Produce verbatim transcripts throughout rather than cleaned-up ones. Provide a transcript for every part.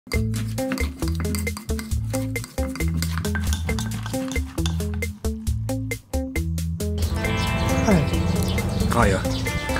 ใครอะ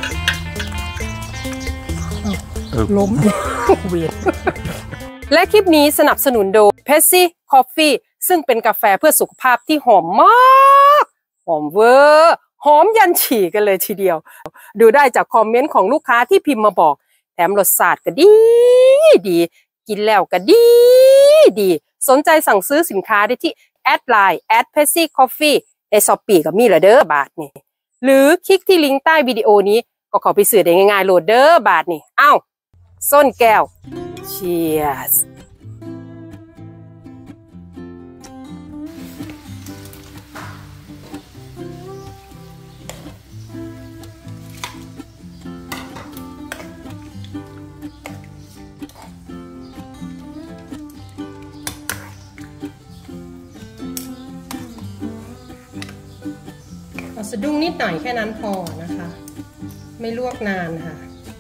ล้มเวียนและคลิปนี้สนับสนุนโดย Pepsi Coffee ซึ่งเป็นกาแฟเพื่อสุขภาพที่หอมมากหอมเวอร์หอมยันฉี่กันเลยทีเดียวดูได้จากคอมเมนต์ของลูกค้าที่พิมพ์มาบอกแถมรสชาติก็ดีดีกินแล้วก็ดีดีสนใจสั่งซื้อสินค้าได้ที่แอดไลน์ แอท Pepsi Coffee ใน ช้อปปี้ ก็มีละเด้อบาทนี่หรือคลิกที่ลิงก์ใต้วิดีโอนี้ก็เข้าไปซื้อได้ง่ายๆโหลดเด้อบาทนี่อ้าวส้นแก้ว Cheers สะดุ้งนิดหน่อยแค่นั้นพอนะคะไม่ลวกนานค่ะ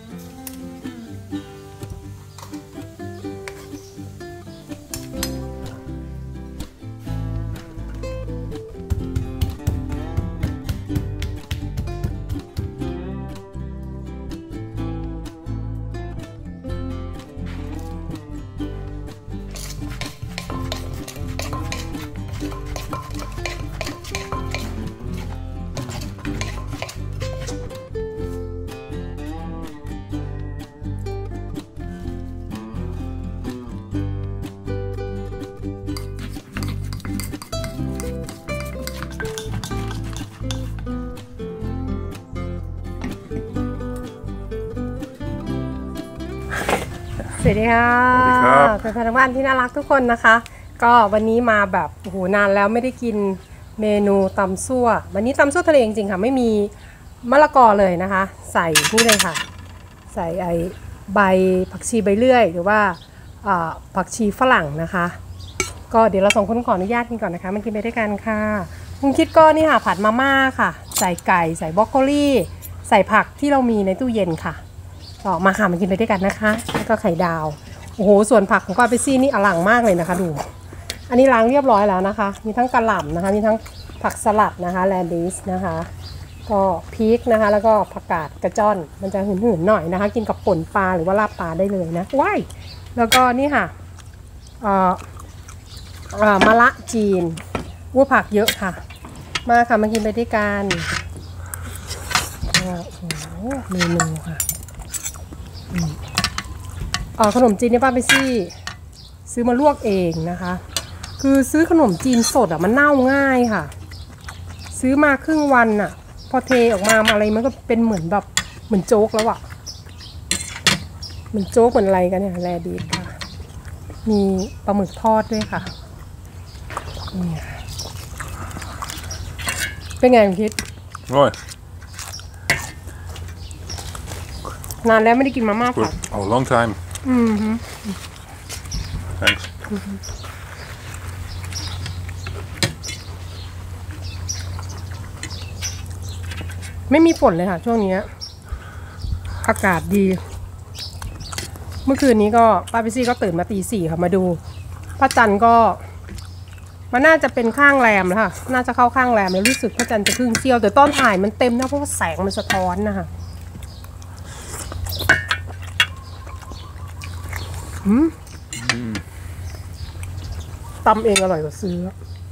สวัสดีค่ะเป็นพนักงานที่น่ารักทุกคนนะคะก็วันนี้มาแบบโอ้โหนานแล้วไม่ได้กินเมนูตำซั่ววันนี้ตำซั่วทะเลจริงๆค่ะไม่มีมะละกอเลยนะคะใส่นี่เลยค่ะใส่ไอใบผักชีใบเลื่อยหรือว่าผักชีฝรั่งนะคะก็เดี๋ยวเราสองคนขออนุญาตกินก่อนนะคะมันกินไปด้วยกันค่ะคุณคิดก็นี่ค่ะผัดมาม่าค่ะใส่ไก่ใส่บรอกโคลีใส่ผักที่เรามีในตู้เย็นค่ะต่อมาค่ะมากินไปด้วยกันนะคะแล้วก็ไข่ดาวโอ้โหส่วนผักของก้อยไปซี่นี่อลังมากเลยนะคะดูอันนี้ล้างเรียบร้อยแล้วนะคะมีทั้งกระหล่ำนะคะมีทั้งผักสลัดนะคะแลนดิสนะคะก็พริกนะคะแล้วก็ผักกาดกระจ้อนมันจะหืนๆหน่อยนะคะกินกับป่นปลาหรือว่าลาบปลาได้เลยนะว้ายแล้วก็นี่ค่ะเอ่อเอ่อมะละจีนว่าผักเยอะค่ะมาค่ะมากินไปด้วยกันโอ้โหเมนูค่ะอ๋อขนมจีนเนี่ยป้าไปซี่ซื้อมาลวกเองนะคะคือซื้อขนมจีนสดอ่ะมันเน่าง่ายค่ะซื้อมาครึ่งวันอ่ะพอเทออกมาอะไรมันก็เป็นเหมือนแบบเหมือนโจ๊กแล้วอ่ะเหมือนโจ๊กเหมือนอะไรกันเนี่ยแลดีค่ะมีปลาหมึกทอดด้วยค่ะนี่เป็นไงคุณคิดอร่อยนานแล้วไม่ได้กินมาม่าค่ะ Oh, long time. อืม Thanks. ไม่มีฝนเลยค่ะช่วงนี้อากาศดีเมื่อคืนนี้ก็ป้าพิซี่ก็ตื่นมาตีสี่ค่ะมาดูพระจันทร์ก็มันน่าจะเป็นข้างแรมแล้วค่ะน่าจะเข้าข้างแรมแล้วรู้สึกพระจันทร์จะครึ่งเสี้ยวแต่ต้นถ่ายมันเต็มนะเพราะว่าแสงมันสะท้อนนะคะอืมตำเองอร่อยกว่าซื้อ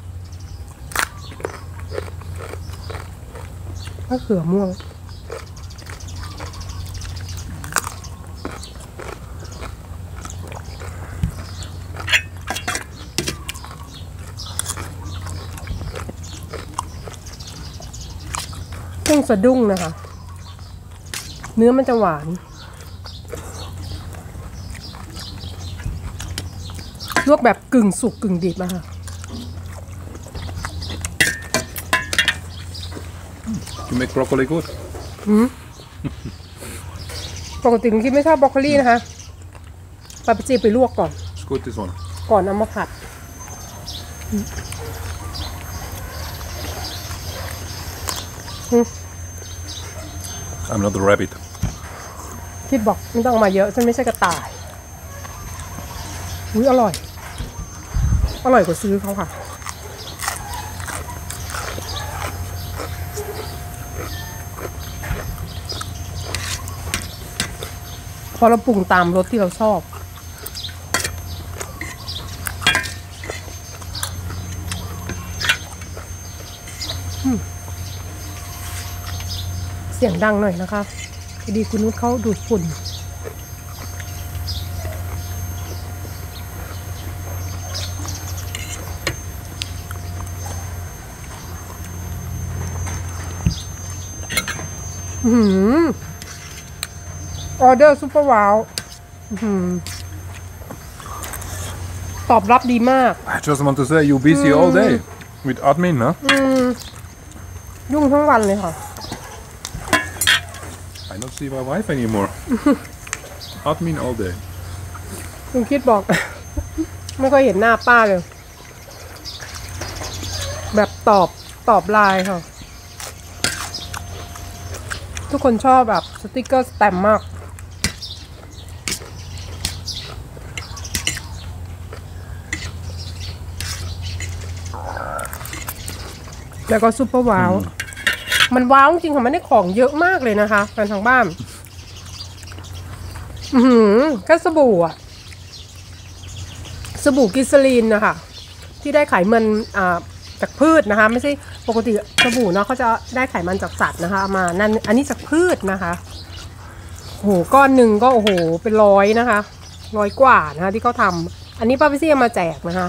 มะเขือม่วงเครื่องสะดุ้งนะคะเนื้อมันจะหวานลวกแบบกึ่งสุกกึ่งดิบอะค่ะ You make broccoli good? ปกติคุณคิดไม่ชอบบรอกโคลีนะคะปาปิจีไปลวกก่อน It's good this one. ก่อนเอามาผัด I'm not a rabbit. คิดบอกไม่ต้องมาเยอะฉันไม่ใช่กระต่ายอุ้ยอร่อยอร่อยกว่าซื้อเขาค่ะพอเราปรุงตามรสที่เราชอบเสียงดังหน่อยนะคะพอดีคุณนุชเขาดูดฝุ่นอืมออเดอร์ซุปเปอร์ว้าวตอบรับดีมาก I just want to say you busy all day with admin, huh? ยุ่งทั้งวันเลยค่ะ I don't see my wife anymore. Admin all day. ลุงคิดบอก ไม่ค่อยเห็นหน้าป้าเลย แบบตอบตอบไลน์ค่ะ ทุกคนชอบแบบสติกเกอร์สแตมป์มาก แล้วก็ซุปเปอร์ว้าว มันว้าวจริงค่ะมันได้ของเยอะมากเลยนะคะแฟนทางบ้าน อือหือแค่สบู่อะสบู่กิสลีนนะคะที่ได้ไขมันอ่าจากพืชนะคะไม่ใช่ปกติสบู่เนาะเขาจะได้ไขมันจากสัตว์นะคะมานั่นอันนี้จากพืชนะคะโอ้โหก้อนหนึ่งก็โอ้โหเป็นร้อยนะคะร้อยกว่านะคะที่เขาทำอันนี้ป้าพิซี่เอามาแจกนะคะ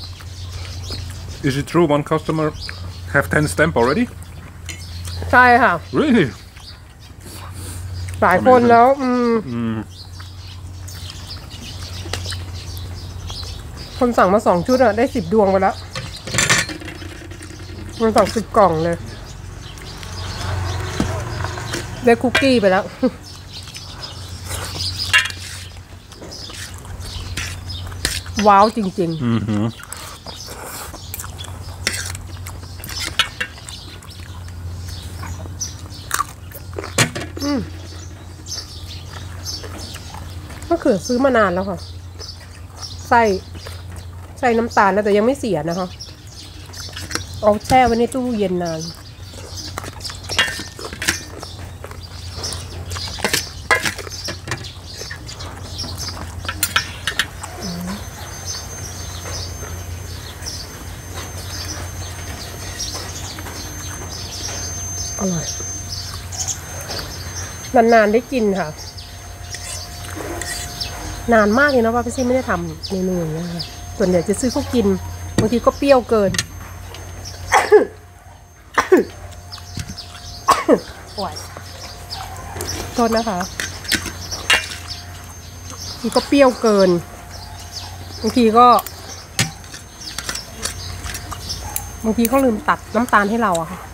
Is it true one customer have ten stamp already? ใช่ค่ะ Really? หลายคนแล้วอืม Mm. คนสั่งมาสองชุดอะได้สิบดวงไปแล้วคนสั่งสิบกล่องเลยได้คุกกี้ไปแล้ว ว้าวจริงๆ Mm-hmm. มะเขือซื้อมานานแล้วค่ะใส่ใส่น้ำตาลนะแต่ยังไม่เสียนะคะเอาแช่ไว้ในตู้เย็นนานอร่อยนานๆได้กินค่ะนานมากเลยนะว่าพี่ซี่ไม่ได้ทำเมนูอย่างนี้ค่ะส่วนใหญ่จะซื้อเขากินบางทีก็เปรี้ยวเกิน โอ้ยโทษนะคะบางทีก็เปรี้ยวเกินบางทีก็บางทีเขาลืมตัดน้ำตาลให้เราอะค่ะ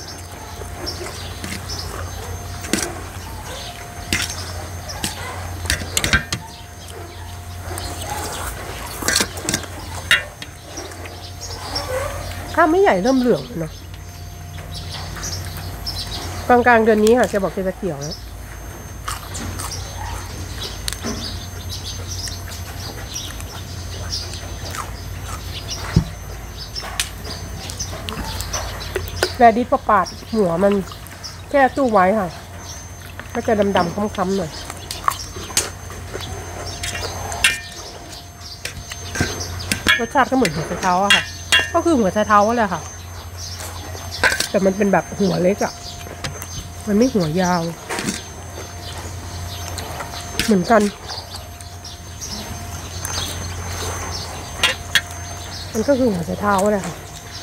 ข้าวไม่ใหญ่เริ่มเหลืองแล้วเนาะกลางๆเดือนนี้ค่ะแกบอกแกจะเกี่ยวแล้วแรดิสประปาดหัวมันแค่ตู้ไว้ค่ะก็จะดำๆค้ำๆหน่อยรสชาติก็เหมือนหัวไชเท้าอะค่ะก็คือหัวไชเท้าแหละค่ะแต่มันเป็นแบบหัวเล็กอะมันไม่หัวยาวเหมือนกันมันก็คือหัวไชเท้าแหละค่ะ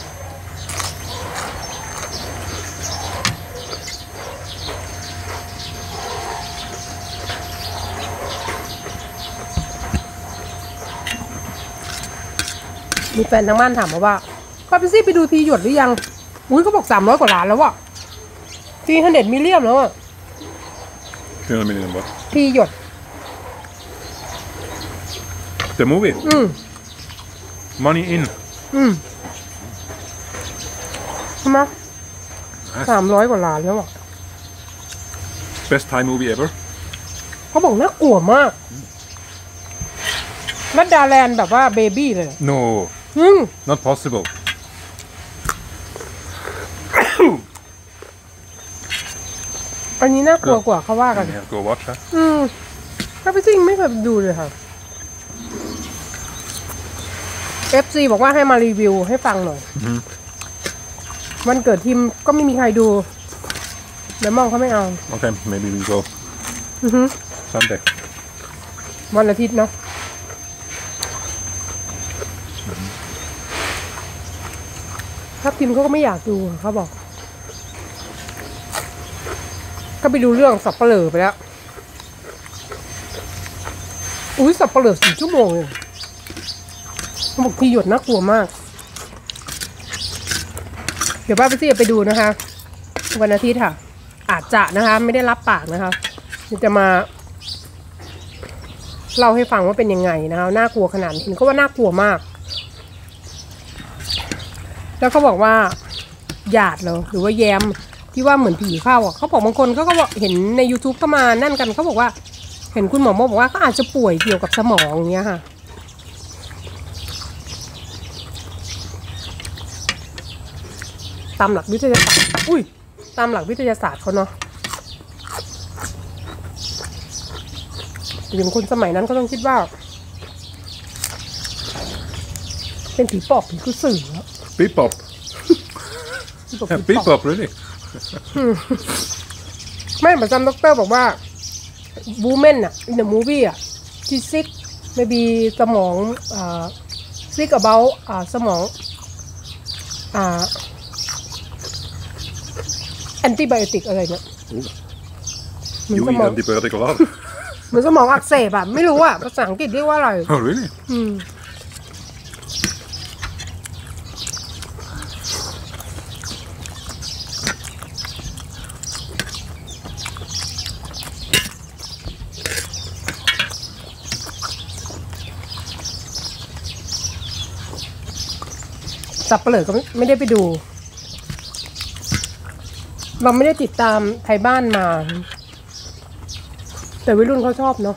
มีแฟนทางบ้านถามมาว่าป้าพิซี่ไปดูทีหยดหรือยังอุ้ยเขาบอกสามร้อยกว่าล้านแล้วอะทีฮันเด็ดมิลเลียมแล้วอะ two hundred million what? ทีหยด The movie? อืม Money in. อืมใช่ไหมสามร้อยกว่าล้านแล้วอะ Best Thai movie ever. เขาบอกน่ากลัวมากมัดดาแลนด์แบบว่าเบบี้เลย No, อืม not possible. อันนี้น่ากลัวกว่าเขาว่ากัน You have to go watch that. อืมถ้าพี่ซิ่งไม่เคยดูเลยค่ะ เอฟ ซี บอกว่าให้มารีวิวให้ฟังหน่อย วันเกิดทีมก็ไม่มีใครดูเดี๋ยวมองเขาไม่เอา Okay, maybe we go อือฮึ Sunday. วันอาทิตย์เนาะถ้าทีมเขาก็ไม่อยากดูเขาบอก ก็ไปดูเรื่องสับเปลือไปแล้ว อุ้ยสับเปลือสี่ชั่วโมงเลยเขาบอกที่หยดน่ากลัวมาก เดี๋ยวป้าไปซี่ไปดูนะคะ วันอาทิตย์ค่ะ อาจจะนะคะ ไม่ได้รับปากนะคะจะมาเล่าให้ฟังว่าเป็นยังไงนะคะน่ากลัวขนาดนี้เขาว่าน่ากลัวมาก แล้วเขาบอกว่าหยาดเหรอหรือว่าแยมที่ว่าเหมือนผีเข้าอ่ะเขาบอกบางคนเขาก็บอกเห็นใน YouTube ก็มานั่นกันเขาบอกว่าเห็นคุณหมอบอกว่าเขาอาจจะป่วยเกี่ยวกับสมองอย่างเงี้ยค่ะตามหลักวิทยาศาสตร์อุ้ยตามหลักวิทยาศาสตร์เขาเนาะอย่างคนสมัยนั้นก็ต้องคิดว่าเป็นผีปอบผีกระสือ Bebop. ผีปอบ Yeah, ผีปอบ Bebop, really. ไม่เหมือนจำด็อกเตอร์บอกว่าบูแมนอะ in the movie อะที่ซิก maybe สมองอ่า sick about อ่าสมองอ่า antibiotic อะไรเนี่ย You eat antibiotic a lot. เหมือนสมองอักเสบอะไม่รู้อะภาษาอังกฤษเรียกว่าอะไร Oh, really? อืมสับเปลือกก็ไม่ได้ไปดู เราไม่ได้ติดตามไทยบ้านมา แต่วัยรุ่นเขาชอบเนาะ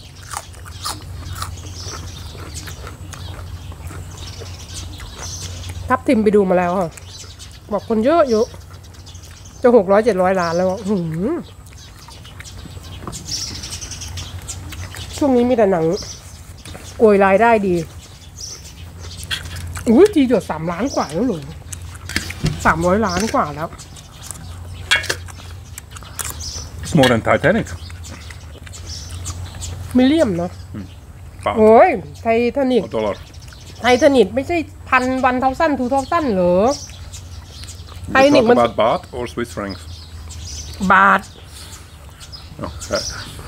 ทับทิมไปดูมาแล้วค่ะบอกคนเยอะเยอะจะหกร้อยเจ็ดร้อยล้านแล้วหืมช่วงนี้มีแต่หนังโกยรายได้ดีอุ้ยทีเดียวสามล้านกว่าแล้วเหรอสามร้อยล้านกว่าแล้ว It's more than Titanic. มิลเลียมเนาะ Pound โอ้ยไททานิก or dollar. ไททานิกไม่ใช่พันวันเท่าสั้นทูเท่าสั้นเหรอ We Titanic talk มัน about baht or Swiss francs. บาท Okay.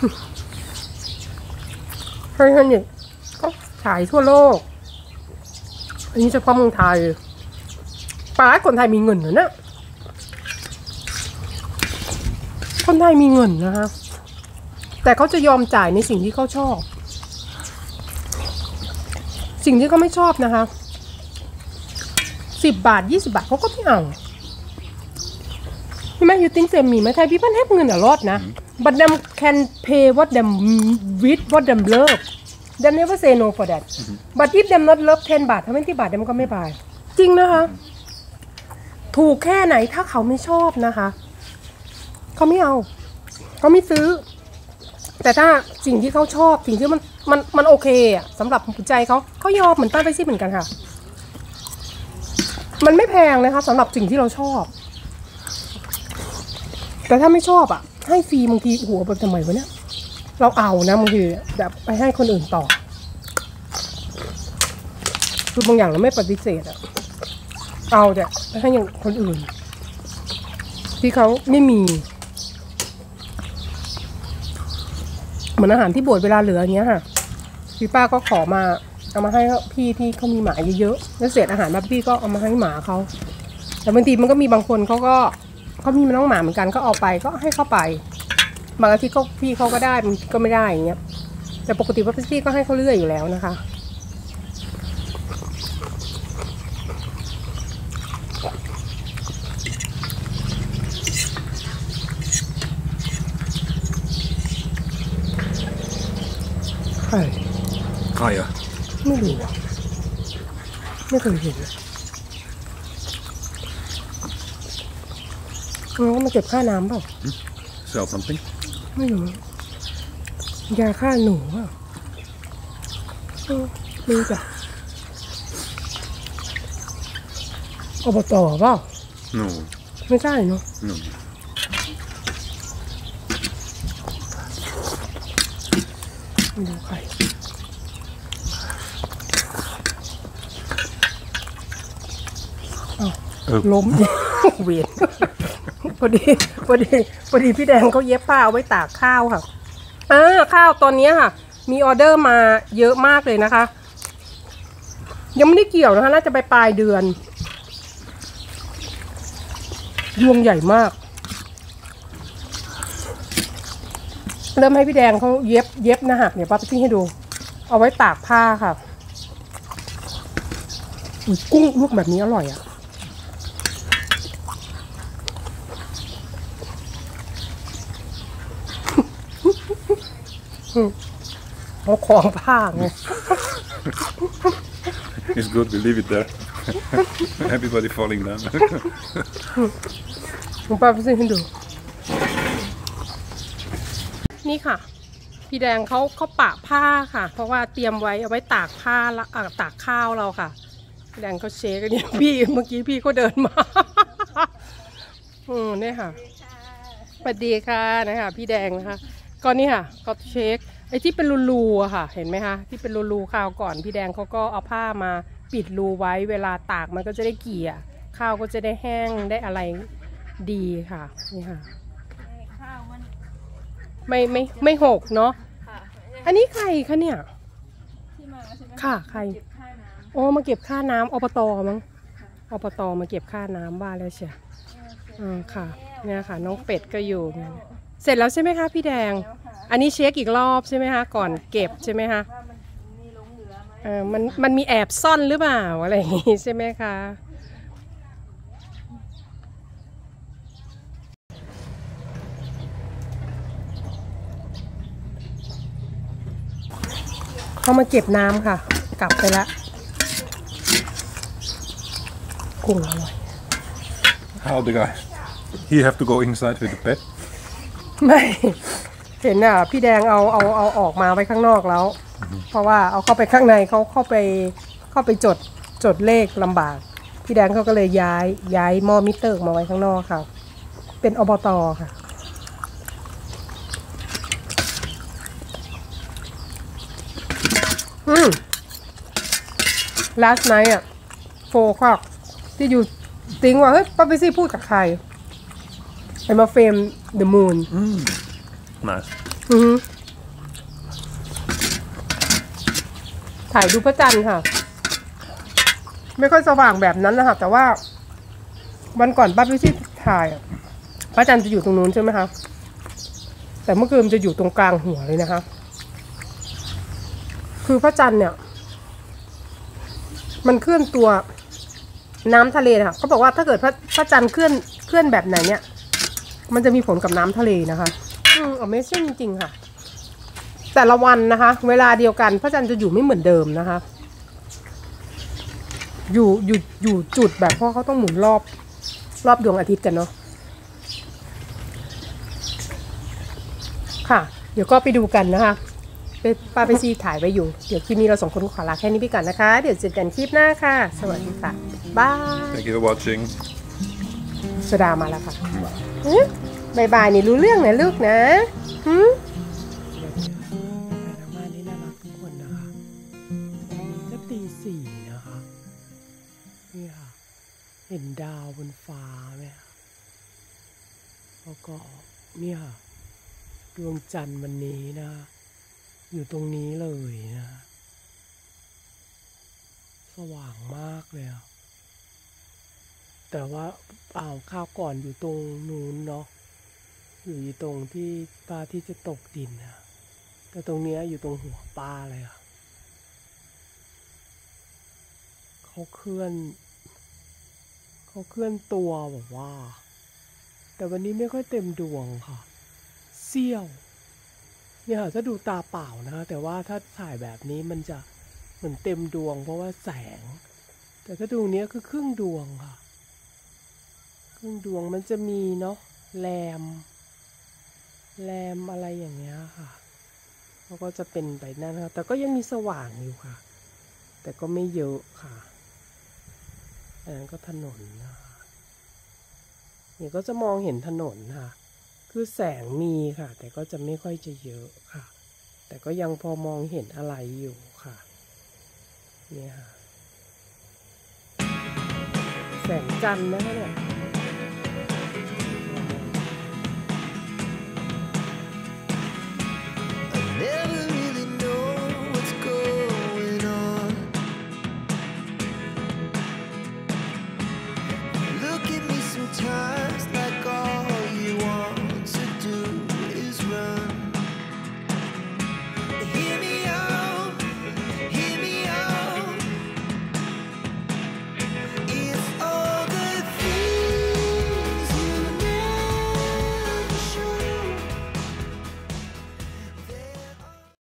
ไททานิกก็ฉายทั่วโลก อันนี้เฉพาะเมืองไทยปลาคนไทยมีเงินเหรอเนี่ยคนไทยมีเงินนะคะแต่เขาจะยอมจ่ายในสิ่งที่เขาชอบ สิ่งที่เขาไม่ชอบนะคะสิบบาทยี่สิบาทเขาก็ไม่เอาใช่ไหม you think same me ไหมไทย people have เงิน a lot นะ but them can pay what them with what them love them never say no for that but if them not love ten บาทถ้าไม่ที่บาท them ก็ไม่บายจริงนะคะถูกแค่ไหนถ้าเขาไม่ชอบนะคะเขาไม่เอาเขาไม่ซื้อแต่ถ้าสิ่งที่เขาชอบสิ่งที่มันมันมันโอเคอะสำหรับหัวใจเขาเขายอมเหมือนป้าไปซี่เหมือนกันค่ะมันไม่แพงเลยค่ะสำหรับสิ่งที่เราชอบแต่ถ้าไม่ชอบอ่ะให้ฟรีบางทีหัวแบบทำไมวะเนี่ยเราเอานะบางทีแบบไปให้คนอื่นต่อคือบางอย่างเราไม่ปฏิเสธอ่ะเอาแต่ไปให้อย่างคนอื่นที่เขาไม่มีเหมือนอาหารที่บดเวลาเหลืออย่างเงี้ยค่ะพี่ป้าก็ขอมาเอามาให้พี่ที่เขามีหมาเยอะๆแล้วเศษอาหารมาพี่ก็เอามาให้หมาเขาแต่บางทีมันก็มีบางคนเขาก็เขามีน้องหมาเหมือนกันก็เอาไปก็ให้เข้าไปบางทีก็พี่เขาก็ได้บางทีก็ไม่ได้อย่างเงี้ยแต่ปกติว่าพี่ก็ให้เขาเรื่อยอยู่แล้วนะคะ Ah, ja. ไม่รู้ไม่เคยเห็นอ๋อมาเก็บค่าน้ำเปล่า Sell something? ไม่รู้ยาฆ่าหนูอ่ะมีจ้ะอบต.เปล่า No. ไม่ใช่เนาะ No. ไม่รู้ใครล้ม เวียนพอดีพอดีพอดีพี่แดงเขาเย็บผ้าเอาไว้ตากข้าวค่ะอ่าข้าวตอนนี้ค่ะมีออเดอร์มาเยอะมากเลยนะคะยังไม่ได้เกี่ยวนะคะน่าจะไปปลายเดือนยวงใหญ่มากเริ่มให้พี่แดงเขาเย็บเย็บนะฮะเดี๋ยวป้าไปทิ้งให้ดูเอาไว้ตากผ้าค่ะอุ้ยกุ้งลูกแบบนี้อร่อยอ่ะเอาของผ้าไง It's good, we leave it there. Everybody falling down. ผมป้าไปซื้อให้ดูนี่ค่ะพี่แดงเขาเขาปะผ้าค่ะเพราะว่าเตรียมไว้เอาไว้ตากผ้าละตากข้าวเราค่ะพี่แดงเขาเช็คกันเนี่ยพี่เมื่อกี้พี่ก็เดินมา อืมนี่ค่ะสวัสดีค่ะนะคะพี่แดงนะคะก็นี่ค่ะก็เช็คไอ้ที่เป็นรูๆอะค่ะเห็นไหมคะที่เป็นรูๆข้าวก่อนพี่แดงเขาก็เอาผ้ามาปิดรูไว้เวลาตากมันก็จะได้เกี่ยข้าวก็จะได้แห้งได้อะไรดีค่ะนี่ค่ะไม่ไม่ไม่หกเนาะอันนี้ใครคะเนี่ยค่ะใครโอ้มาเก็บค่าน้ำอบต.มั้งอบต.มาเก็บค่าน้ำบ้านแล้วเชียวอ่าค่ะเนี่ยค่ะน้องเป็ดก็อยู่เสร็จแล้วใช่ไหมคะพี่แดงอันนี้เช็คอีกรอบใช่ไหมคะก่อนเก็บใช่ไหมคะเออมันมันมีแอบซ่อนหรือเปล่าอะไรอย่างงี้ใช่ไหมคะเขามาเก็บน้ำค่ะกลับไปละกุ้งอร่อย How the guy? He have to go inside with the pet? ไม่เห็นอ่ะพี่แดงเอาเอาเอาออกมาไว้ข้างนอกแล้ว เพราะว่าเอาเข้าไปข้างในเขาเข้าไปเข้าไปจดจดเลขลำบากพี่แดงเขาก็เลยย้ายย้ายหม้อมิเตอร์มาไว้ข้างนอกค่ะเป็นอบต.ค่ะอืม last night อ่ะโฟร์ ที่อยู่ติ้งว่าเฮ้ยป้าไปซี่พูดกับใครไอ้มาเฟรม the moon Mm. Nice. อือถ่ายดูพระจันทร์ค่ะไม่ค่อยสว่างแบบนั้นนะคะแต่ว่าวันก่อนป้าไปซี่ถ่ายพระจันทร์จะอยู่ตรงนู้นใช่ไหมคะแต่เมื่อคืนจะอยู่ตรงกลางหัวเลยนะคะคือพระจันทร์เนี่ยมันเคลื่อนตัวน้ำทะเลค่ะเขาบอกว่าถ้าเกิดพระพระจันทร์เคลื่อนเคลื่อนแบบไหนเนี่ยมันจะมีผลกับน้ำทะเลนะคะอืม Amazing จริงๆค่ะแต่ละวันนะคะเวลาเดียวกันพระจันทร์จะอยู่ไม่เหมือนเดิมนะคะอยู่อยู่อยู่จุดแบบเพราะเขาต้องหมุนรอบรอบดวงอาทิตย์กันเนาะค่ะเดี๋ยวก็ไปดูกันนะคะป้าไปซีถ่ายไว้อยู่เดี๋ยวคลิปนี้เราสองคนขอลาแค่นี้ไปก่อนนะคะเดี๋ยวเจอกันคลิปหน้าค่ะสวัสดีค่ะบาย Thank you for watching. สดามาแล้วค่ะบายบายนี่รู้เรื่องนะลูกนะหืมบ้านนี้น่ารักทุกคนนะคะจะตีสี่นะคะนี่ค่ะเห็นดาวบนฟ้าไหมคะแล้วก็นี่ค่ะดวงจันทร์วันนี้นะอยู่ตรงนี้เลยนะสว่างมากเลยอะแต่ว่าอ่าวข้าวก่อนอยู่ตรงนู้นเนาะอยู่ตรงที่ปลาที่จะตกดินนะแต่ตรงนี้อยู่ตรงหัวปลาเลยอะเขาเคลื่อนเขาเคลื่อนตัวแบบว่าแต่วันนี้ไม่ค่อยเต็มดวงค่ะเสี้ยวเนี่ยถ้าดูตาเปล่านะคะแต่ว่าถ้าถ่ายแบบนี้มันจะเหมือนเต็มดวงเพราะว่าแสงแต่ถ้าดูเนี้ยคือครึ่งดวงค่ะครึ่งดวงมันจะมีเนาะแรมแรมอะไรอย่างเงี้ยค่ะแล้วก็จะเป็นไปนั่นค่ะแต่ก็ยังมีสว่างอยู่ค่ะแต่ก็ไม่เยอะค่ะอันนั้นก็ถนนนะคะเนี่ยก็จะมองเห็นถนนค่ะคือแสงมีค่ะแต่ก็จะไม่ค่อยจะเยอะค่ะแต่ก็ยังพอมองเห็นอะไรอยู่ค่ะเนี่ยค่ะแสงจันทร์นะคะเนี่ย